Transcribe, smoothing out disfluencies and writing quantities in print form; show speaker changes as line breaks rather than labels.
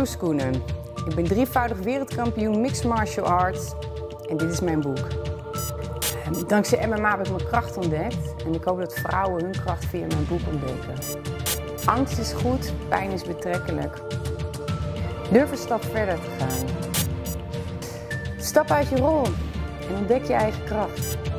Loes Koenen. Ik ben drievoudig wereldkampioen Mixed Martial Arts en dit is mijn boek. Dankzij MMA heb ik mijn kracht ontdekt en ik hoop dat vrouwen hun kracht via mijn boek ontdekken. Angst is goed, pijn is betrekkelijk. Durf een stap verder te gaan. Stap uit je rol en ontdek je eigen kracht.